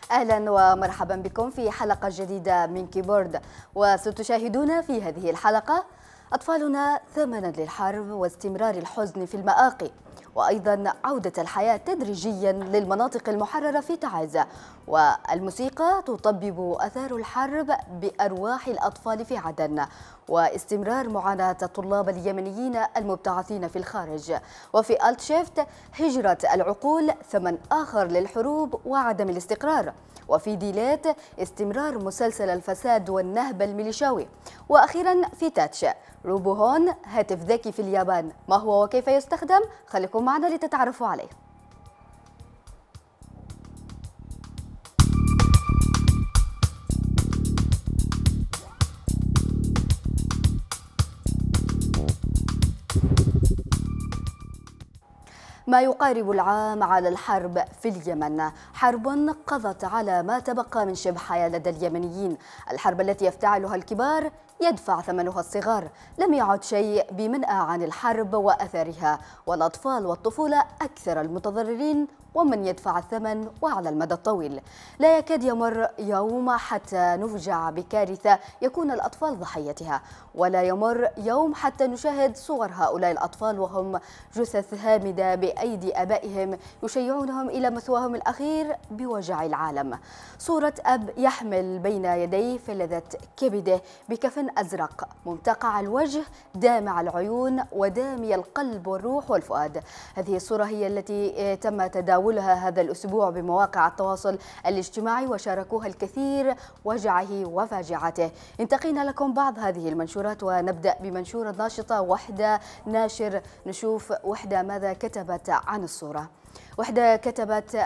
أهلا ومرحبا بكم في حلقة جديدة من كيبورد. وستشاهدون في هذه الحلقة أطفالنا ثمنا للحرب واستمرار الحزن في المآقي، وأيضا عودة الحياة تدريجيا للمناطق المحررة في تعز، والموسيقى تطبب أثار الحرب بأرواح الأطفال في عدن، واستمرار معاناة الطلاب اليمنيين المبتعثين في الخارج، وفي ألت شيفت هجرة العقول ثمن آخر للحروب وعدم الاستقرار، وفي ديليت استمرار مسلسل الفساد والنهب الميليشياوي، وأخيرا في تاتش روبوهون هاتف ذكي في اليابان، ما هو وكيف يستخدم؟ خليكم معنا لتتعرفوا عليه. ما يقارب العام على الحرب في اليمن، حرب قضت على ما تبقى من شبه حياة لدى اليمنيين، الحرب التي يفتعلها الكبار يدفع ثمنها الصغار، لم يعد شيء بمنأى عن الحرب وأثرها، والأطفال والطفولة أكثر المتضررين ومن يدفع الثمن وعلى المدى الطويل. لا يكاد يمر يوم حتى نفجع بكارثة يكون الأطفال ضحيتها، ولا يمر يوم حتى نشاهد صور هؤلاء الأطفال وهم جثث هامدة بأيدي آبائهم يشيعونهم إلى مثواهم الأخير بوجع العالم. صورة أب يحمل بين يديه فلذة كبده بكفن أزرق ممتقع الوجه دامع العيون ودامي القلب والروح والفؤاد. هذه الصورة هي التي تم تداولها هذا الأسبوع بمواقع التواصل الاجتماعي وشاركوها الكثير وجعه وفاجعته. انتقينا لكم بعض هذه المنشورات ونبدأ بمنشورة ناشطة وحدة ناشر. نشوف وحدة ماذا كتبت عن الصورة. وحدة كتبت: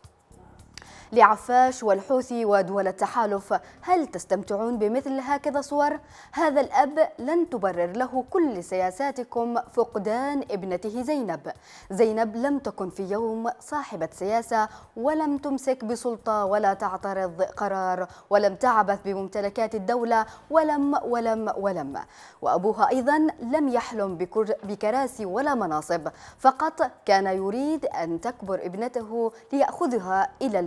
لعفاش والحوثي ودول التحالف، هل تستمتعون بمثل هكذا صور؟ هذا الأب لن تبرر له كل سياساتكم فقدان ابنته زينب. زينب لم تكن في يوم صاحبة سياسة، ولم تمسك بسلطة ولا تعترض قرار، ولم تعبث بممتلكات الدولة، ولم. وأبوها أيضا لم يحلم بكراسي ولا مناصب، فقط كان يريد أن تكبر ابنته ليأخذها إلى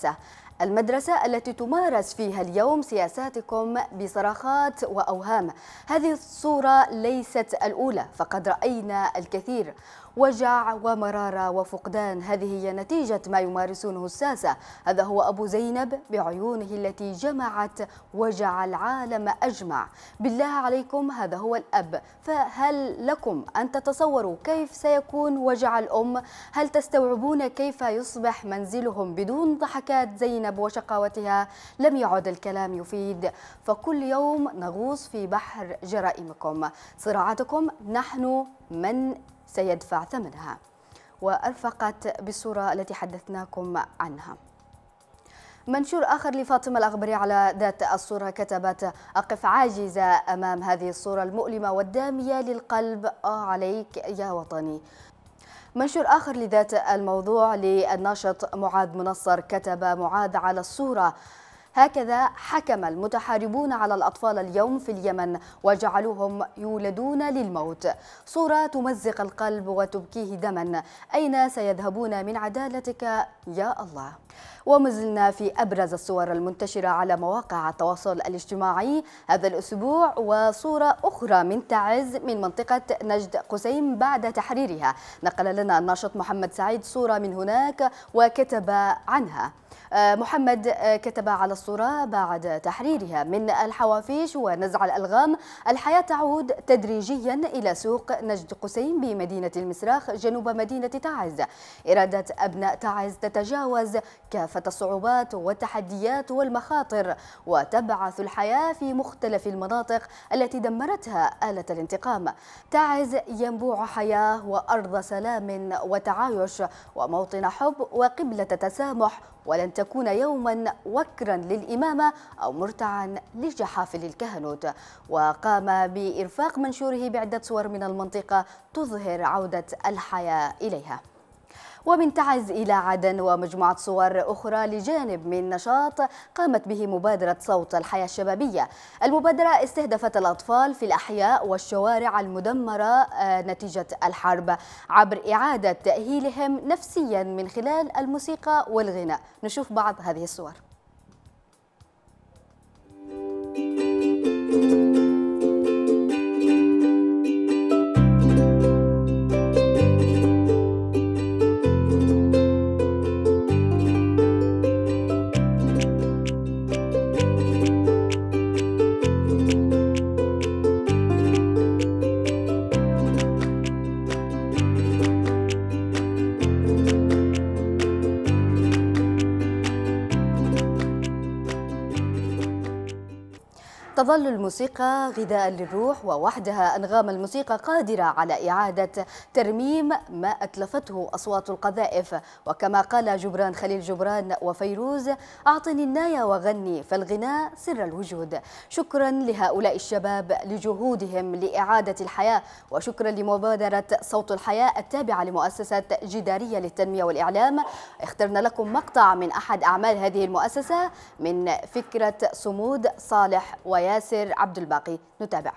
المدرسة التي تمارس فيها اليوم سياساتكم بصراخات وأوهام. هذه الصورة ليست الأولى، فقد رأينا الكثير. وجع ومرارة وفقدان، هذه هي نتيجة ما يمارسونه الساسة. هذا هو أبو زينب بعيونه التي جمعت وجع العالم أجمع. بالله عليكم هذا هو الأب، فهل لكم أن تتصوروا كيف سيكون وجع الأم؟ هل تستوعبون كيف يصبح منزلهم بدون ضحكات زينب وشقاوتها؟ لم يعد الكلام يفيد، فكل يوم نغوص في بحر جرائمكم. صراعاتكم نحن من سيدفع ثمنها. وأرفقت بالصورة التي حدثناكم عنها. منشور آخر لفاطمة الأغبري على ذات الصورة كتبت: أقف عاجزة أمام هذه الصورة المؤلمة والدامية للقلب، عليك يا وطني. منشور آخر لذات الموضوع للناشط معاذ منصر، كتب معاذ على الصورة: هكذا حكم المتحاربون على الأطفال اليوم في اليمن وجعلوهم يولدون للموت. صورة تمزق القلب وتبكيه دما. أين سيذهبون من عدالتك يا الله؟ ومازلنا في أبرز الصور المنتشرة على مواقع التواصل الاجتماعي هذا الأسبوع، وصورة أخرى من تعز من منطقة نجد قسيم بعد تحريرها. نقل لنا الناشط محمد سعيد صورة من هناك وكتب عنها. محمد كتب على الصورة: بعد تحريرها من الحوافيش ونزع الألغام، الحياة تعود تدريجيا إلى سوق نجد قسيم بمدينة المسراخ جنوب مدينة تعز. إرادة أبناء تعز تتجاوز كافة الصعوبات والتحديات والمخاطر، وتبعث الحياة في مختلف المناطق التي دمرتها آلة الانتقام. تعز ينبوع حياة وأرض سلام وتعايش وموطن حب وقبلة تسامح، ولن تكون يوما وكرا للإمامة أو مرتعا لجحافل الكهنوت. وقام بإرفاق منشوره بعدة صور من المنطقة تظهر عودة الحياة إليها. ومن تعز إلى عدن ومجموعة صور أخرى لجانب من نشاط قامت به مبادرة صوت الحياة الشبابية. المبادرة استهدفت الأطفال في الأحياء والشوارع المدمرة نتيجة الحرب عبر إعادة تأهيلهم نفسيا من خلال الموسيقى والغناء. نشوف بعض هذه الصور. تظل الموسيقى غذاء للروح، ووحدها أنغام الموسيقى قادرة على إعادة ترميم ما أتلفته أصوات القذائف. وكما قال جبران خليل جبران وفيروز: أعطني الناية وغني، فالغناء سر الوجود. شكرا لهؤلاء الشباب لجهودهم لإعادة الحياة، وشكرا لمبادرة صوت الحياة التابعة لمؤسسة جدارية للتنمية والإعلام. اخترنا لكم مقطع من أحد أعمال هذه المؤسسة من فكرة صمود صالح وياسر عبد الباقي. نتابع.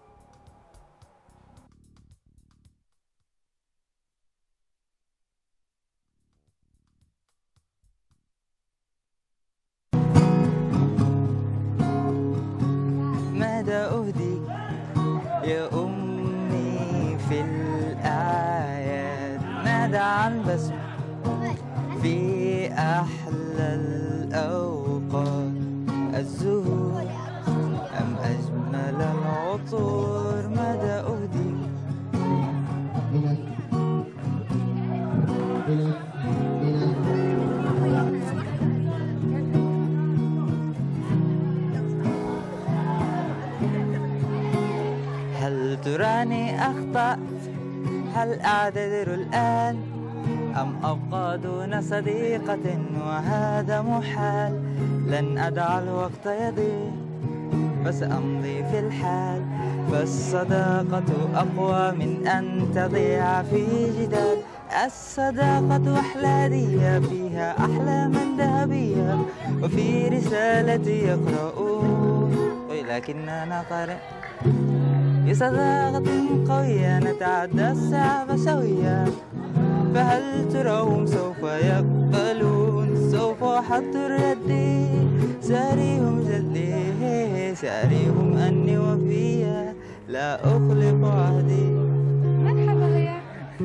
ماذا أهدي يا أمي في الآيات؟ ماذا عن بسم في أحلى الأوقات؟ الزهور أم أجمل العطور؟ ماذا أهدي؟ هل تراني أخطأت؟ هل أعتذر الآن؟ أم أبقى دون صديقة وهذا محال؟ لن أدع الوقت يضيع بس أمضي في الحال، فالصداقة أقوى من أن تضيع في جدال. الصداقة أحلى فيها أحلاما ذهبية، وفي رسالتي يقرؤون ولكننا قارئ بصداقة قوية نتعدى الصعب سويا. فهل تراهم سوف يقبلون؟ سوف أحضر يدي ساريهم جدي، ساريهم أني وفيا لا أخلف عهدي. مرحبا يا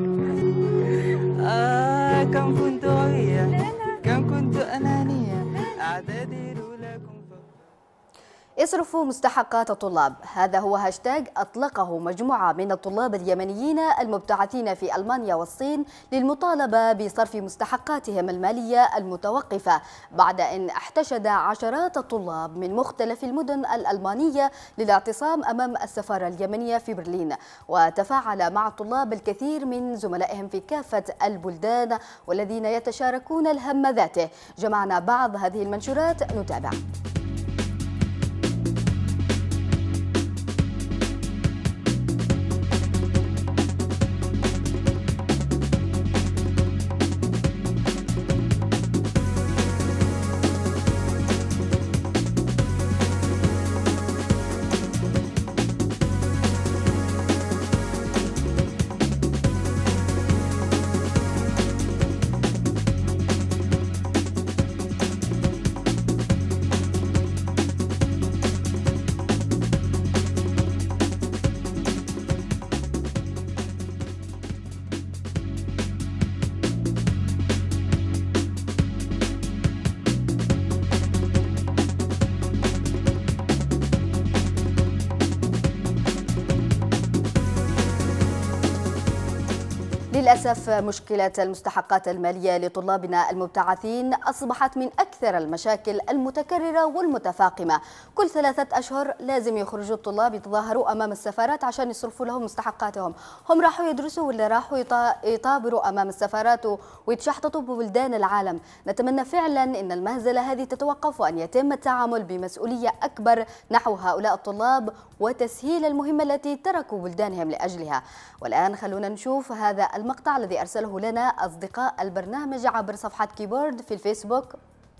كم كنت غبية، كم كنت أنانية، أعتذر لكم. اصرفوا مستحقات الطلاب، هذا هو هاشتاج أطلقه مجموعة من الطلاب اليمنيين المبتعثين في ألمانيا والصين للمطالبة بصرف مستحقاتهم المالية المتوقفة، بعد أن احتشد عشرات الطلاب من مختلف المدن الألمانية للاعتصام أمام السفارة اليمنية في برلين. وتفاعل مع الطلاب الكثير من زملائهم في كافة البلدان والذين يتشاركون الهم ذاته. جمعنا بعض هذه المنشورات، نتابع. للأسف مشكلة المستحقات المالية لطلابنا المبتعثين أصبحت من أكثر المشاكل المتكررة والمتفاقمة. كل 3 أشهر لازم يخرجوا الطلاب يتظاهروا أمام السفارات عشان يصرفوا لهم مستحقاتهم. هم راحوا يدرسوا ولا راحوا يطابروا أمام السفارات ويتشحططوا ببلدان العالم؟ نتمنى فعلا أن المهزلة هذه تتوقف وأن يتم التعامل بمسؤولية أكبر نحو هؤلاء الطلاب وتسهيل المهمة التي تركوا بلدانهم لأجلها. والآن خلونا نشوف هذا المقطع الذي أرسله لنا أصدقاء البرنامج عبر صفحة كيبورد في الفيسبوك.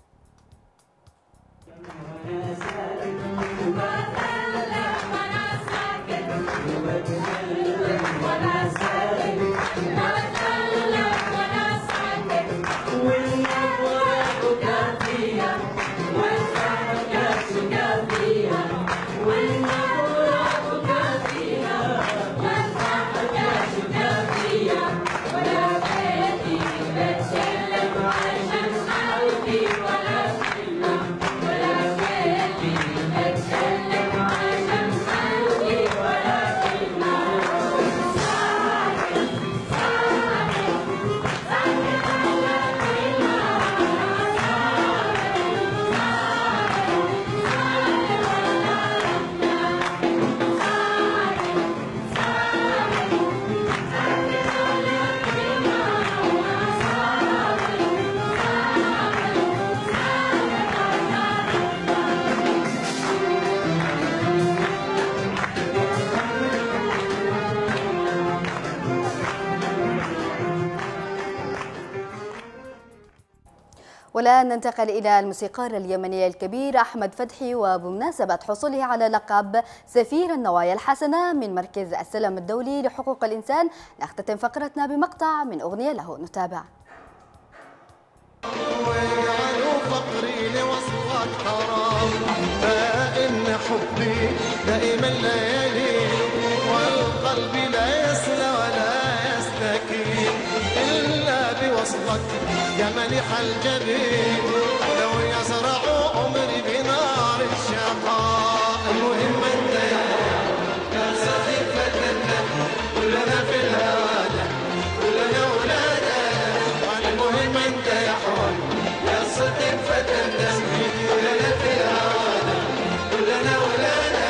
والآن ننتقل إلى الموسيقار اليمني الكبير أحمد فتحي، وبمناسبة حصوله على لقب سفير النوايا الحسنة من مركز السلام الدولي لحقوق الإنسان، نختتم فقرتنا بمقطع من أغنية له. نتابع. فقري لوصلك حرام، فإن حبي دائما ليالي، والقلب لا يسلى ولا يستكين إلا بوصلك يا مليح الجبين. لو يزرع عمري بنار الشقاء، المهم انت يا صديقتنا كلنا في الهواء كلنا ولادنا، المهم انت يا حول يا صديق فتنا كلنا في الهواء كلنا ولادنا.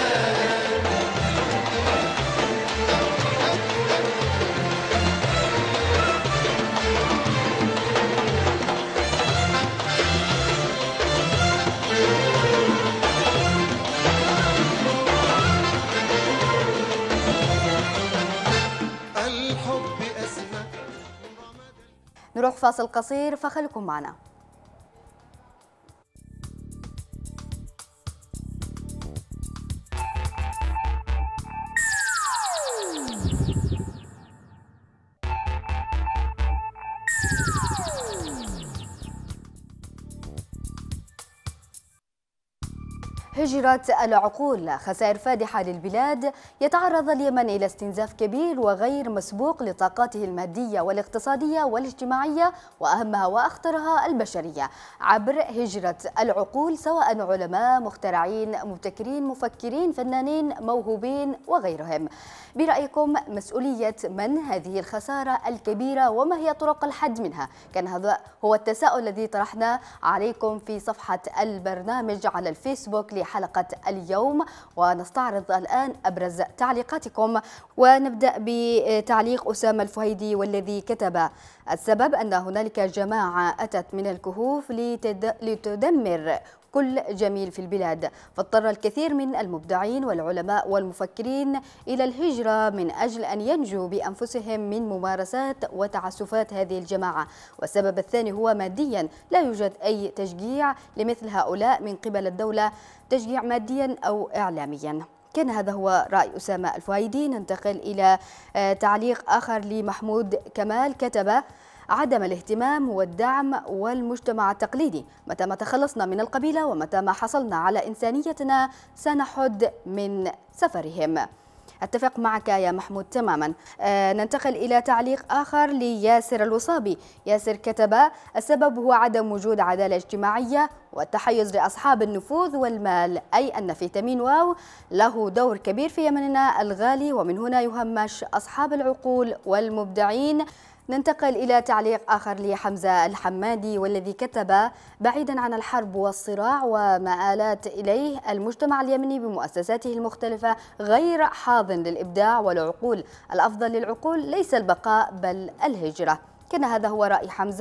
نروح فاصل قصير فخلكم معنا. هجرة العقول، خسائر فادحة للبلاد. يتعرض اليمن إلى استنزاف كبير وغير مسبوق لطاقاته المادية والاقتصادية والاجتماعية، وأهمها وأخطرها البشرية، عبر هجرة العقول، سواء علماء، مخترعين، مبتكرين، مفكرين، فنانين، موهوبين وغيرهم. برأيكم مسؤولية من هذه الخسارة الكبيرة، وما هي طرق الحد منها؟ كان هذا هو التساؤل الذي طرحناه عليكم في صفحة البرنامج على الفيسبوك لحلقة اليوم، ونستعرض الآن أبرز تعليقاتكم. ونبدأ بتعليق أسامة الفهيدي، والذي كتب: السبب أن هنالك جماعة أتت من الكهوف لتدمر كل جميل في البلاد، فاضطر الكثير من المبدعين والعلماء والمفكرين إلى الهجرة من أجل أن ينجوا بأنفسهم من ممارسات وتعسفات هذه الجماعة. والسبب الثاني هو ماديا، لا يوجد أي تشجيع لمثل هؤلاء من قبل الدولة، تشجيع ماديا أو إعلاميا. كان هذا هو رأي أسامة الفهيدي. ننتقل إلى تعليق آخر لمحمود كمال، كتب: عدم الاهتمام والدعم والمجتمع التقليدي، متى ما تخلصنا من القبيلة ومتى ما حصلنا على إنسانيتنا سنحد من سفرهم. أتفق معك يا محمود تماما. ننتقل إلى تعليق آخر لياسر الوصابي. ياسر كتب: السبب هو عدم وجود عدالة اجتماعية والتحيز لأصحاب النفوذ والمال، أي أن فيتامين واو له دور كبير في يمننا الغالي، ومن هنا يهمش أصحاب العقول والمبدعين. ننتقل إلى تعليق آخر لحمزة الحمادي، والذي كتب: بعيدا عن الحرب والصراع وما آلت إليه، المجتمع اليمني بمؤسساته المختلفة غير حاضن للإبداع والعقول، الأفضل للعقول ليس البقاء بل الهجرة. كان هذا هو رأي حمزة.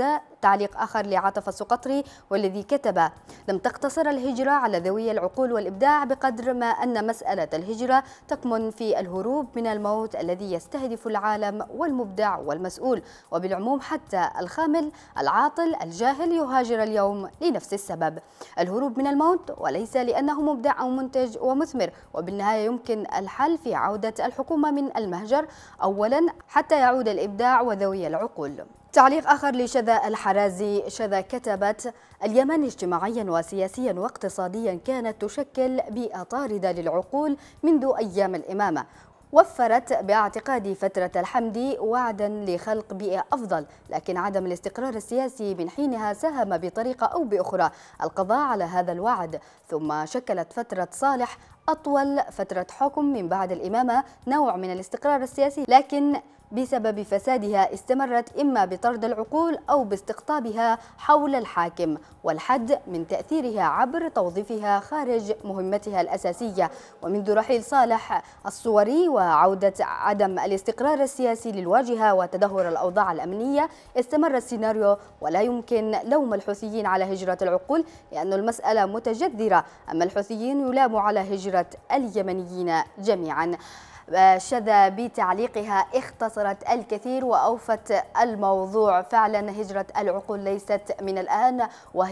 تعليق آخر لعاطف السقطري والذي كتب: لم تقتصر الهجرة على ذوي العقول والإبداع بقدر ما أن مسألة الهجرة تكمن في الهروب من الموت الذي يستهدف العالم والمبدع والمسؤول، وبالعموم حتى الخامل العاطل الجاهل يهاجر اليوم لنفس السبب، الهروب من الموت، وليس لأنه مبدع أو منتج ومثمر. وبالنهاية يمكن الحل في عودة الحكومة من المهجر أولا حتى يعود الإبداع وذوي العقول. تعليق آخر لشذا الحرازي. شذا كتبت: اليمن اجتماعيا وسياسيا واقتصاديا كانت تشكل بيئة طاردة للعقول منذ أيام الإمامة، وفرت باعتقادي فترة الحمدي وعدا لخلق بيئة أفضل، لكن عدم الاستقرار السياسي من حينها ساهم بطريقة أو بأخرى القضاء على هذا الوعد. ثم شكلت فترة صالح أطول فترة حكم من بعد الإمامة نوع من الاستقرار السياسي، لكن بسبب فسادها استمرت إما بطرد العقول أو باستقطابها حول الحاكم والحد من تأثيرها عبر توظيفها خارج مهمتها الأساسية. ومنذ رحيل صالح الصوري وعودة عدم الاستقرار السياسي للواجهة وتدهور الأوضاع الأمنية استمر السيناريو، ولا يمكن لوم الحوثيين على هجرة العقول لأن المسألة متجذرة، أما الحوثيين يلاموا على هجرة اليمنيين جميعا. شذا بتعليقها اختصرت الكثير وأوفت الموضوع. فعلا هجرة العقول ليست من الآن،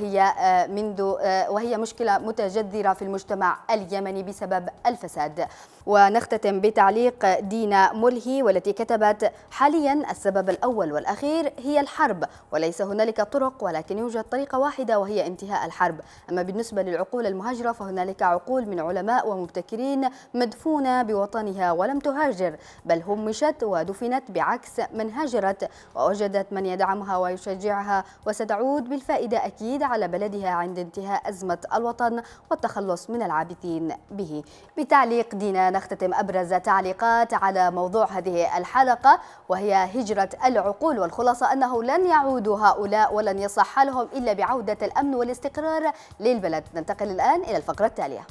وهي مشكلة متجذرة في المجتمع اليمني بسبب الفساد. ونختتم بتعليق دينا ملهي والتي كتبت: حاليا السبب الأول والأخير هي الحرب، وليس هنالك طرق ولكن يوجد طريقة واحدة وهي انتهاء الحرب. أما بالنسبة للعقول المهاجرة فهنالك عقول من علماء ومبتكرين مدفونة بوطنها ولم تهاجر، بل همشت ودفنت بعكس من هاجرت ووجدت من يدعمها ويشجعها، وستعود بالفائدة أكيد على بلدها عند انتهاء أزمة الوطن والتخلص من العابثين به. بتعليق دينا نختتم أبرز تعليقات على موضوع هذه الحلقة وهي هجرة العقول، والخلاصة أنه لن يعودوا هؤلاء ولن يصح حالهم إلا بعودة الأمن والاستقرار للبلد. ننتقل الآن إلى الفقرة التالية.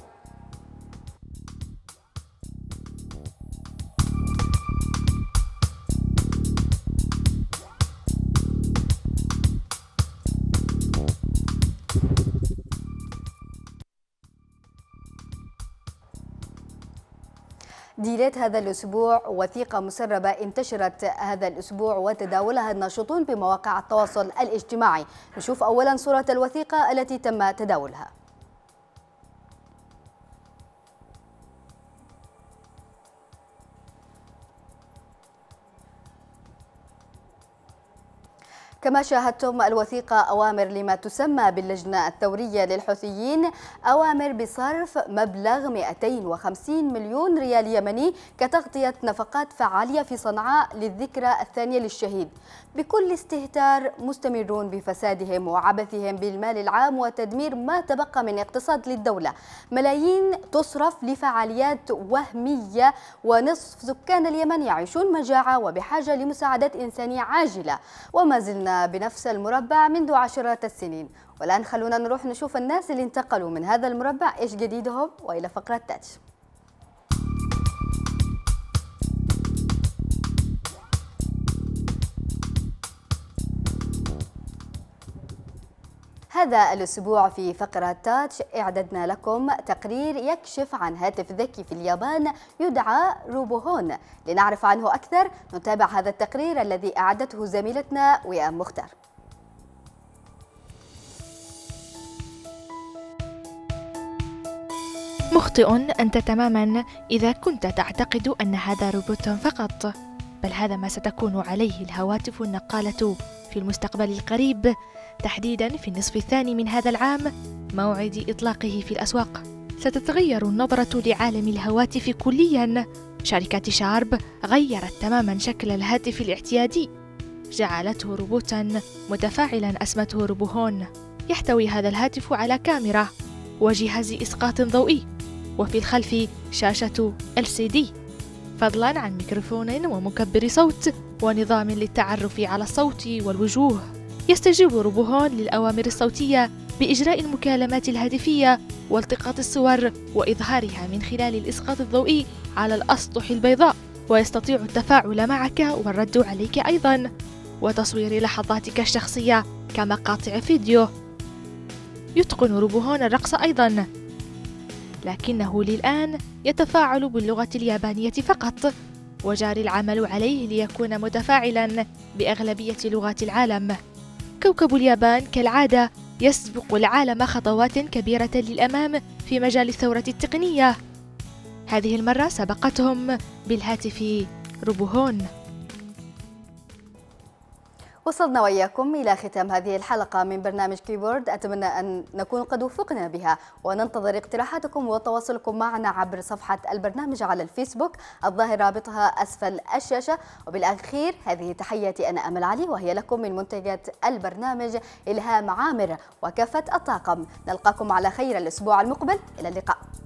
ديلات هذا الأسبوع وثيقة مسربة انتشرت هذا الأسبوع وتداولها الناشطون بمواقع التواصل الاجتماعي. نشوف أولا صورة الوثيقة التي تم تداولها. كما شاهدتم الوثيقة أوامر لما تسمى باللجنة الثورية للحوثيين، أوامر بصرف مبلغ 250 مليون ريال يمني كتغطية نفقات فعالية في صنعاء للذكرى الثانية للشهيد. بكل استهتار مستمرون بفسادهم وعبثهم بالمال العام وتدمير ما تبقى من اقتصاد للدولة. ملايين تصرف لفعاليات وهمية، ونصف سكان اليمن يعيشون مجاعة وبحاجة لمساعدات إنسانية عاجلة، وما زلنا بنفس المربع منذ عشرات السنين. والآن خلونا نروح نشوف الناس اللي انتقلوا من هذا المربع إيش جديدهم، وإلى فقرة تاج. هذا الأسبوع في فقرة تاتش أعددنا لكم تقرير يكشف عن هاتف ذكي في اليابان يدعى روبوهون. لنعرف عنه أكثر نتابع هذا التقرير الذي أعدته زميلتنا وئام مختار. مخطئ أنت تماما إذا كنت تعتقد أن هذا روبوت فقط، بل هذا ما ستكون عليه الهواتف النقالة في المستقبل القريب، تحديدا في النصف الثاني من هذا العام موعد إطلاقه في الأسواق. ستتغير النظرة لعالم الهواتف كليا. شركة شارب غيرت تماما شكل الهاتف الاعتيادي، جعلته روبوتا متفاعلا اسمته روبوهون. يحتوي هذا الهاتف على كاميرا وجهاز إسقاط ضوئي، وفي الخلف شاشة LCD، فضلا عن ميكروفون ومكبر صوت ونظام للتعرف على الصوت والوجوه. يستجيب روبوهون للأوامر الصوتية بإجراء المكالمات الهاتفية والتقاط الصور وإظهارها من خلال الإسقاط الضوئي على الأسطح البيضاء، ويستطيع التفاعل معك والرد عليك أيضا، وتصوير لحظاتك الشخصية كمقاطع فيديو. يتقن روبوهون الرقص أيضا، لكنه للآن يتفاعل باللغة اليابانية فقط، وجاري العمل عليه ليكون متفاعلا بأغلبية لغات العالم. كوكب اليابان كالعادة يسبق العالم خطوات كبيرة للأمام في مجال الثورة التقنية. هذه المرة سبقتهم بالهاتف روبوهون. وصلنا وإياكم إلى ختام هذه الحلقة من برنامج كيبورد، أتمنى أن نكون قد وفقنا بها، وننتظر اقتراحاتكم وتواصلكم معنا عبر صفحة البرنامج على الفيسبوك الظاهر رابطها أسفل الشاشة. وبالأخير هذه تحياتي أنا أمل علي، وهي لكم من منتجات البرنامج إلهام عامر وكافة الطاقم. نلقاكم على خير الأسبوع المقبل، إلى اللقاء.